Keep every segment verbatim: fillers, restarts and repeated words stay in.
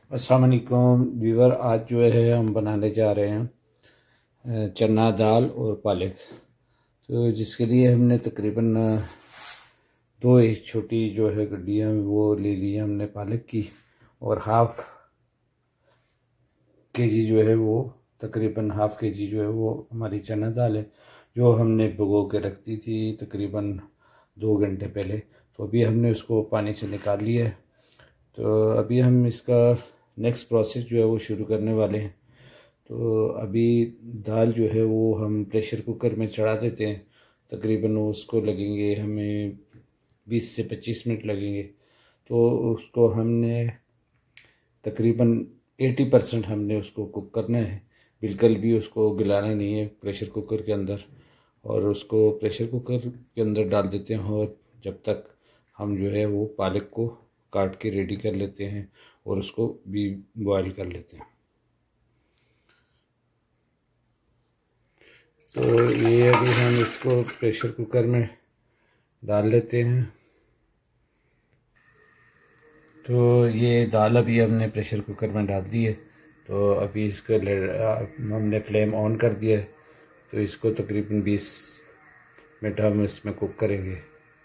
अस्सलाम वालेकुम व्यूवर, आज जो है हम बनाने जा रहे हैं चना दाल और पालक। तो जिसके लिए हमने तकरीबन दो एक छोटी जो है गड्डियाँ वो ले ली है हमने पालक की, और हाफ के जी जो है वो तकरीबन हाफ के जी जो है वो हमारी चना दाल है, जो हमने भिगो के रख दी थी तकरीबन दो घंटे पहले। तो अभी हमने उसको पानी से निकाल लिया है। तो अभी हम इसका नेक्स्ट प्रोसेस जो है वो शुरू करने वाले हैं। तो अभी दाल जो है वो हम प्रेशर कुकर में चढ़ा देते हैं। तकरीबन उसको लगेंगे हमें बीस से पच्चीस मिनट लगेंगे। तो उसको हमने तकरीबन अस्सी परसेंट हमने उसको कुक करना है, बिल्कुल भी उसको गिलाना नहीं है प्रेशर कुकर के अंदर। और उसको प्रेशर कुकर के अंदर डाल देते हैं, और जब तक हम जो है वो पालक को काट के रेडी कर लेते हैं और उसको भी बॉईल कर लेते हैं। तो ये अभी हम इसको प्रेशर कुकर में डाल लेते हैं। तो ये दाल अभी हमने प्रेशर कुकर में डाल दी है। तो अभी इसको हमने फ्लेम ऑन कर दिया है। तो इसको तकरीबन बीस मिनट हम इसमें कुक करेंगे।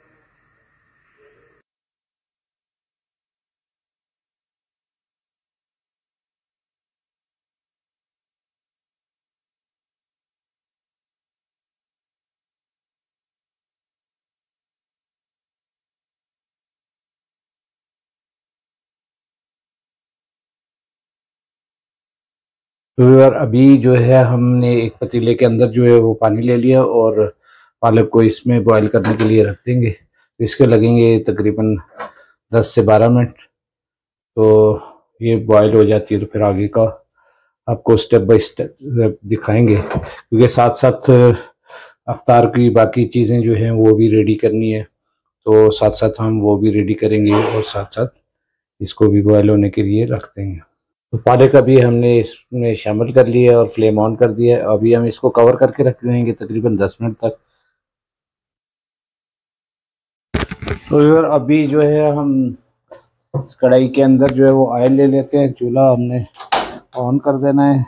तो यार अभी जो है हमने एक पतीले के अंदर जो है वो पानी ले लिया और पालक को इसमें बॉईल करने के लिए रख देंगे। तो इसके लगेंगे तकरीबन दस से बारह मिनट। तो ये बॉईल हो जाती है तो फिर आगे का आपको स्टेप बाय स्टेप दिखाएंगे, क्योंकि साथ साथ अफ्तार की बाकी चीज़ें जो हैं वो भी रेडी करनी है। तो साथ साथ हम वो भी रेडी करेंगे और साथ साथ इसको भी बॉयल होने के लिए रख देंगे। तो पालक अभी हमने इसमें शामिल कर लिया और फ्लेम ऑन कर दिया है। अभी हम इसको कवर करके रख देंगे तकरीबन दस मिनट तक। तो यार अभी जो है हम कढ़ाई के अंदर जो है वो ऑयल ले लेते हैं। चूल्हा हमने ऑन कर देना है।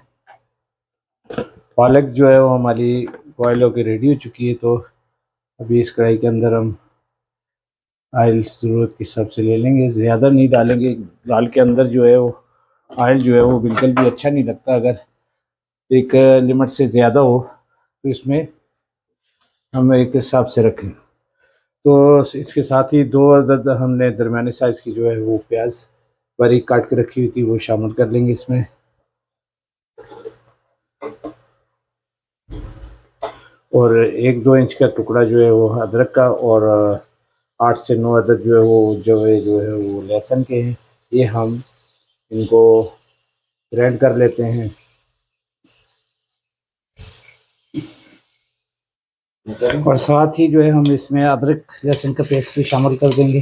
पालक जो है वो हमारी बॉयल होकर रेडी हो चुकी है। तो अभी इस कढ़ाई के अंदर हम ऑयल ज़रूरत के हिसाब से ले लेंगे, ज़्यादा नहीं डालेंगे। दाल के अंदर जो है वो ऑयल जो है वो बिल्कुल भी अच्छा नहीं लगता। अगर एक लिमिट से ज़्यादा हो तो इसमें हम एक हिसाब से रखें। तो इसके साथ ही दो अदद हमने दरमियाने साइज़ की जो है वो प्याज बारीक काट के रखी हुई थी वो शामिल कर लेंगे इसमें। और एक दो इंच का टुकड़ा जो है वो अदरक का, और आठ से नौ अदद जो है वो जो है जो है वो लहसुन के हैं। ये हम इनको ग्राइंड कर लेते हैं। और साथ ही जो है हम इसमें अदरक लहसुन का पेस्ट भी शामिल कर देंगे।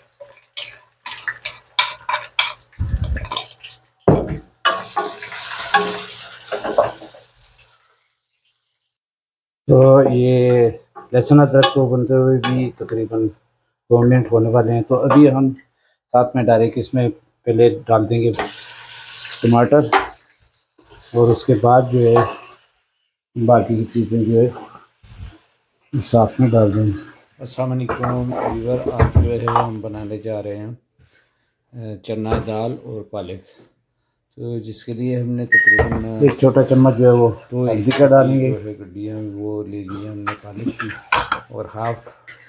तो ये लहसुन अदरक को बनते हुए भी तकरीबन दो मिनट होने वाले हैं। तो अभी हम साथ में डायरेक्ट इसमें पहले डाल देंगे टमाटर, और उसके बाद जो है बाकी की चीज़ें जो है साथ में डाल देंगे। अस्सलाम वालेकुम व्यूअर, आज जो है हम बनाने जा रहे हैं चना दाल और पालक। तो जिसके लिए हमने तकरीबन एक छोटा चम्मच जो है वो तो हल्दी का डालेंगे, जो है गड्डियाँ वो ले ली हमने पालक की, और हाफ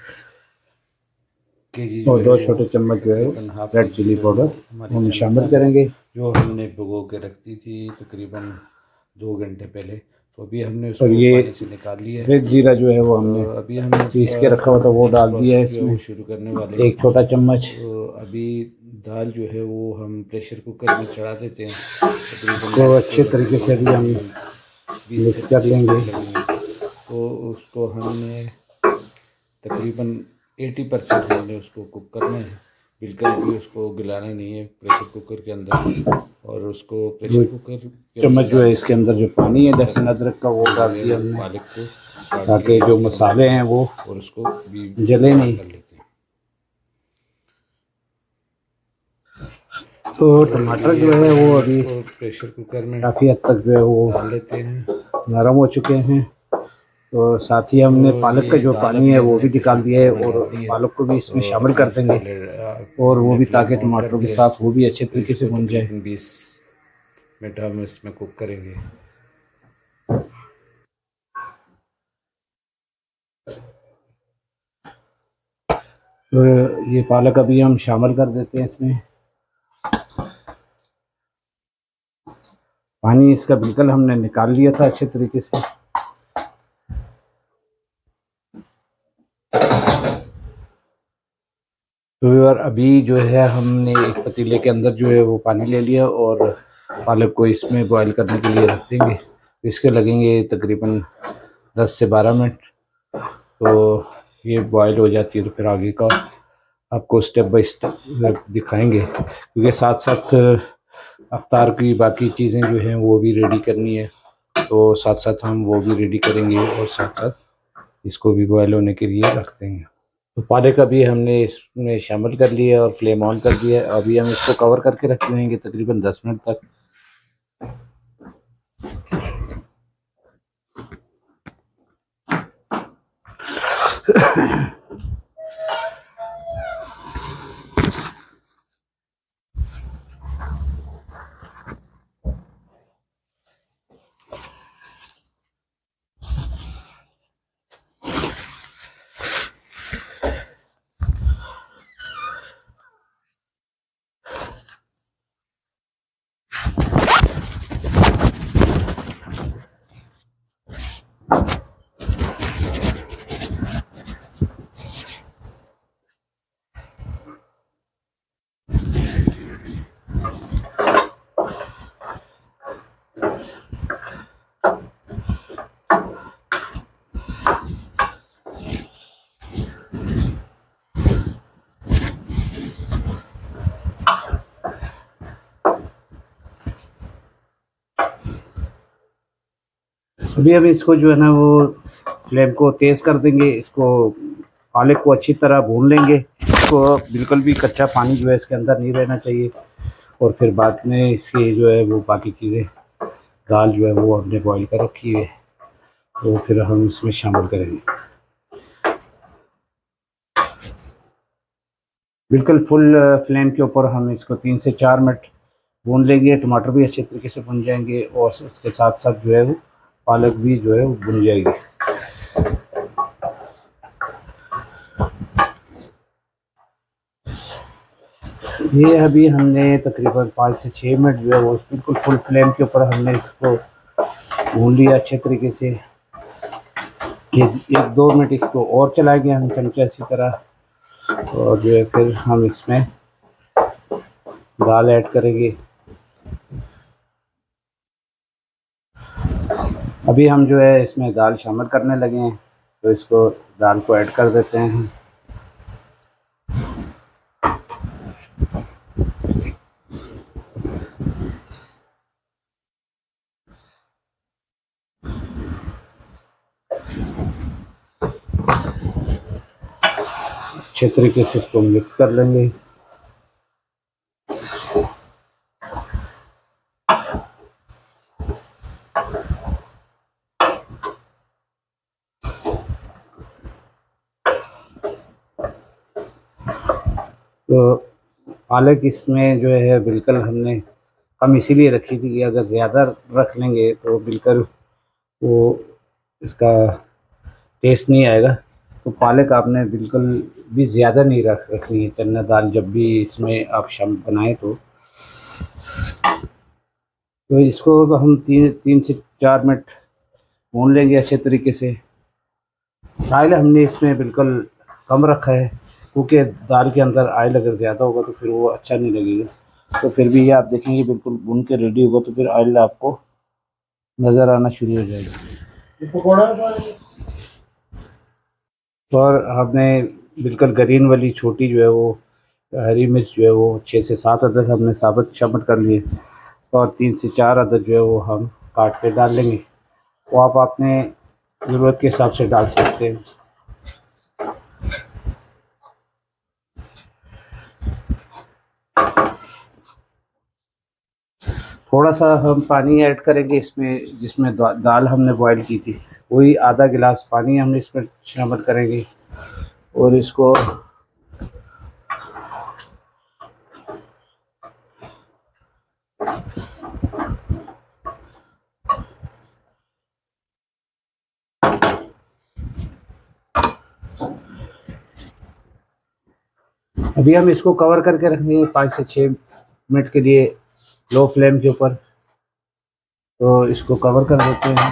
के जी और दो छोटे चम्मच जो है रेड चिली पाउडर हम शामिल करेंगे, जो हमने भिगो के रख दी थी तकरीबन दो घंटे पहले। तो अभी हमने उसको पानी से निकाल लिया है। रेड जीरा जो है वो हमने तो अभी हमने पीस के रखा हुआ था वो डाल दिया है इसमें, शुरू करने वाले एक छोटा चम्मच। तो अभी दाल जो है वो हम प्रेशर कुकर में चढ़ा देते हैं। तो अच्छे तरीके से अभी हम मिक्स कर लेंगे। तो उसको हमने तकरीबन अस्सी परसेंट हमने उसको कुक करना है, बिल्कुल भी उसको गिलाना नहीं है प्रेशर कुकर के अंदर। और उसको प्रेशर कुकर चम्मच जो है इसके अंदर जो पानी है लहसुन अदरक का वो डाल दिया हमने पालक को, ताकि जो मसाले हैं वो और उसको भी जले नहीं कर लेते हैं। तो टमाटर जो है वो अभी प्रेशर कुकर में काफ़ी हद तक जो है वो डाल लेते हैं, नरम हो चुके हैं। तो साथ ही हमने तो पालक का जो पानी है वो भी निकाल दिया है और पालक को भी इसमें तो शामिल कर देंगे और वो भी ताकि टमाटरों के साथ वो भी अच्छे तरीके से भुन जाए। बीस मिनट हम इसमें कुक करेंगे। तो ये पालक अभी हम शामिल कर देते हैं इसमें। पानी इसका बिल्कुल हमने निकाल लिया था अच्छे तरीके से। तो यार अभी जो है हमने एक पतीले के अंदर जो है वो पानी ले लिया और पालक को इसमें बॉईल करने के लिए रख देंगे। इसके लगेंगे तकरीबन दस से बारह मिनट। तो ये बॉईल हो जाती है तो फिर आगे का आपको स्टेप बाय स्टेप दिखाएंगे, क्योंकि साथ साथ अफ्तार की बाकी चीज़ें जो हैं वो भी रेडी करनी है। तो साथ साथ हम वो भी रेडी करेंगे और साथ साथ इसको भी बॉयल होने के लिए रख देंगे। तो पालक अभी हमने इसमें शामिल कर लिया और फ्लेम ऑन कर दिया। अभी हम इसको कवर करके रख देंगे तकरीबन दस मिनट तक। अभी हम इसको जो है ना वो फ्लेम को तेज़ कर देंगे। इसको पालक को अच्छी तरह भून लेंगे। इसको बिल्कुल भी कच्चा पानी जो है इसके अंदर नहीं रहना चाहिए। और फिर बाद में इसके जो है वो बाकी चीज़ें, दाल जो है वो हमने बॉईल कर रखी है तो फिर हम इसमें शामिल करेंगे। बिल्कुल फुल फ्लेम के ऊपर हम इसको तीन से चार मिनट भून लेंगे। टमाटर भी अच्छे तरीके से भुन जाएंगे और उसके साथ साथ जो है वो पालक भी जो है वो भुन जाएगी। ये अभी हमने तकरीबन पाँच से छः मिनट जो है वो बिल्कुल फुल फ्लेम के ऊपर हमने इसको भून लिया अच्छे तरीके से। एक एक दो मिनट इसको और चलाएंगे हम चमचा इसी तरह, और जो है फिर हम इसमें दाल ऐड करेंगे। अभी हम जो है इसमें दाल शामिल करने लगे हैं, तो इसको दाल को ऐड कर देते हैं। अच्छे तरीके से इसको मिक्स कर लेंगे। तो पालक इसमें जो है बिल्कुल हमने कम इसीलिए रखी थी कि अगर ज़्यादा रख लेंगे तो बिल्कुल वो इसका टेस्ट नहीं आएगा। तो पालक आपने बिल्कुल भी ज़्यादा नहीं रख रखनी है। चना दाल जब भी इसमें आप शाम बनाएं तो तो इसको हम तीन तीन से चार मिनट भून लेंगे अच्छे तरीके से। ऑयल हमने इसमें बिल्कुल कम रखा है, क्योंकि दाल के अंदर ऑयल अगर ज़्यादा होगा तो फिर वो अच्छा नहीं लगेगा। तो फिर भी ये आप देखेंगे बिल्कुल भून के रेडी होगा तो फिर ऑयल आपको नज़र आना शुरू हो जाएगा। और हमने बिल्कुल ग्रीन वाली छोटी जो है वो हरी मिर्च जो है वो छः से सात अदद हमने साबुत शामिल कर लिए और तीन से चार अदद जो है वो हम काट के डाल लेंगे। वो आप अपने ज़रूरत के हिसाब से डाल सकते हैं। थोड़ा सा हम पानी ऐड करेंगे इसमें, जिसमें दा, दाल हमने बॉईल की थी, वही आधा गिलास पानी हमने इसमें शामिल करेंगे और इसको अभी हम इसको कवर करके रखेंगे पाँच से छः मिनट के लिए लो फ्लेम के ऊपर। तो इसको कवर कर देते हैं।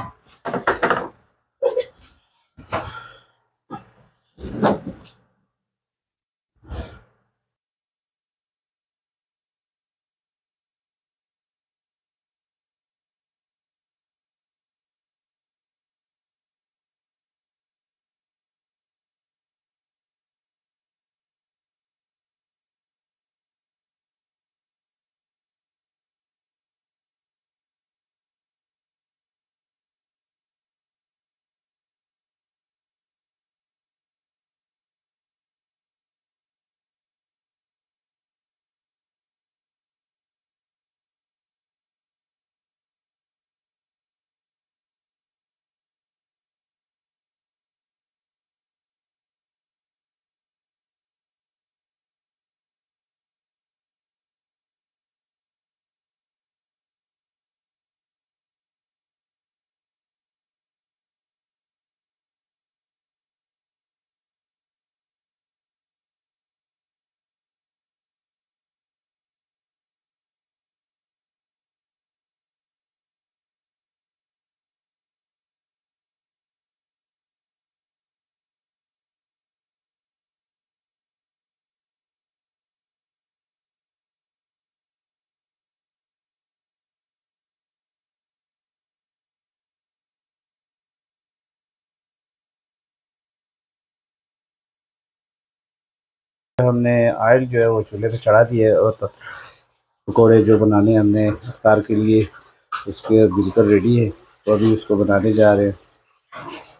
हमने ऑयल जो है वो चूल्हे पे चढ़ा दिया है और पकौड़े जो बनाने हमने इफ्तार के लिए उसके बिल्कुल रेडी है। तो अभी उसको बनाने जा रहे हैं।